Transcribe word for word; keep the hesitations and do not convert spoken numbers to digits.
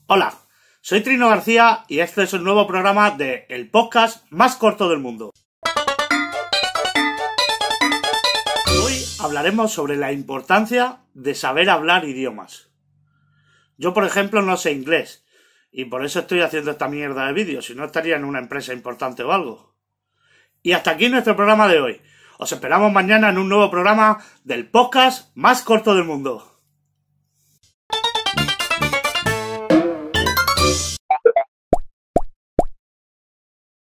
Hola, soy Trino García y este es un nuevo programa de el podcast más corto del mundo. Hoy hablaremos sobre la importancia de saber hablar idiomas. Yo, por ejemplo, no sé inglés y por eso estoy haciendo esta mierda de vídeos, si no estaría en una empresa importante o algo. Y hasta aquí nuestro programa de hoy. Os esperamos mañana en un nuevo programa del podcast más corto del mundo.